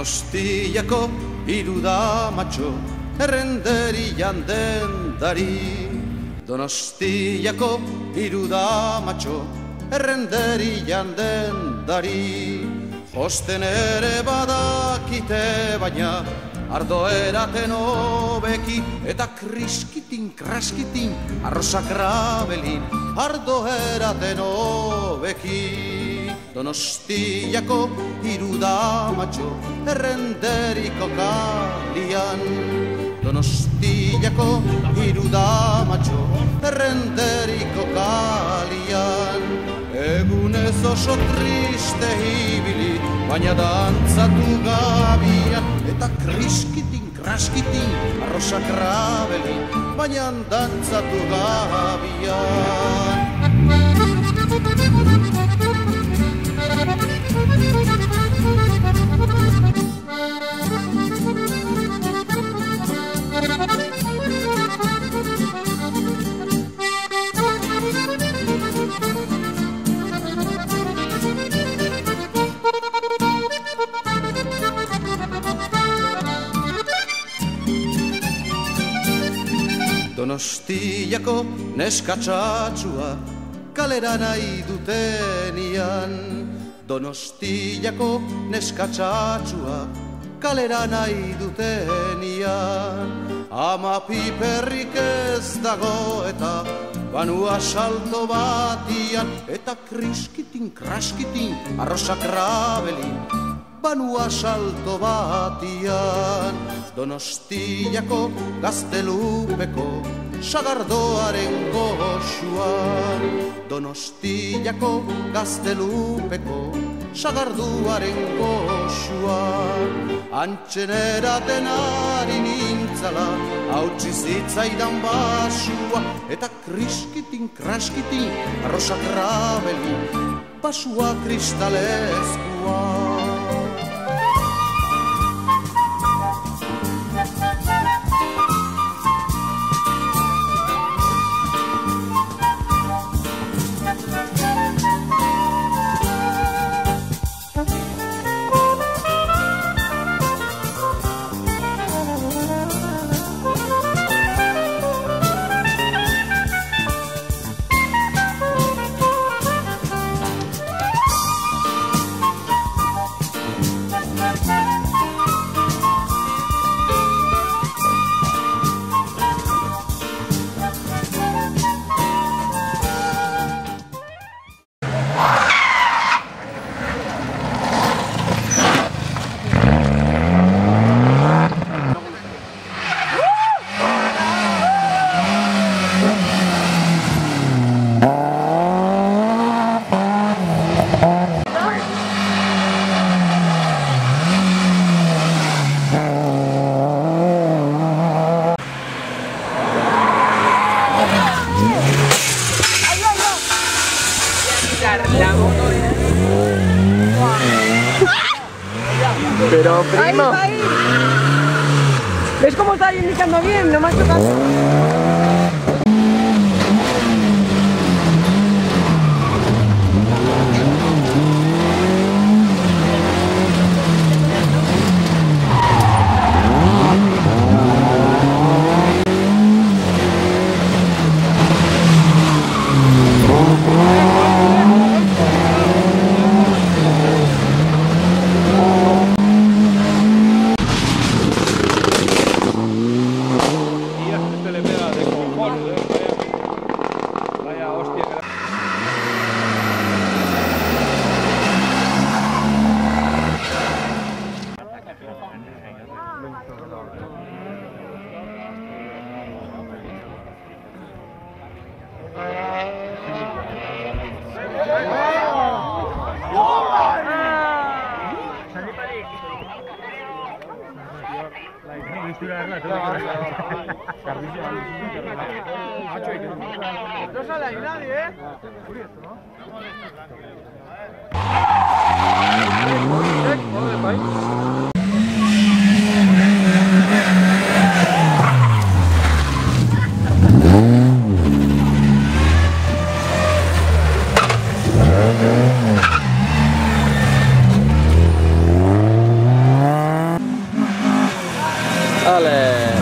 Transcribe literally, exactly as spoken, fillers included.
Donostiako irudamatxo errenderian dendari. Donostiako irudamatxo errenderian dendari. Josten ere badakite baina ardo eraten hobeki, eta kriskitin, kraskitin, arrozak rabelin, ardo eraten hobeki. Donostiako irudamatxo errenderiko kalian. Donostiako irudamatxo errenderiko kalian. Egunez oso triste ibili, baina dantzatu gabian, eta kriskitin, kraskitin, arrozak rabelin, baina dantzatu gabian. Donostiako neskatxatxua kalera nahi dutenian. Donostiako neskatxatxua kalera nahi dutenian. Ama piperrik ez dago eta banua salto batian, eta kriskitin, kraskitin, arrozak rabelin, banua salto batian. Donostiako gaztelupeko sagardoaren goxuan. Donostiako gaztelupeko sagarduaren goxuan. Antxeneraten ari nintzala hautsi zitzaidan basua, eta kriskitin, kraskitin, arrozak rabelin, basua kristalezkoa. Pero, primo... Ahí, ahí. ¿Ves cómo está indicando bien? No me ha chocado. No sale ahí nadie, ¿eh? Curioso, ¿no? Ale.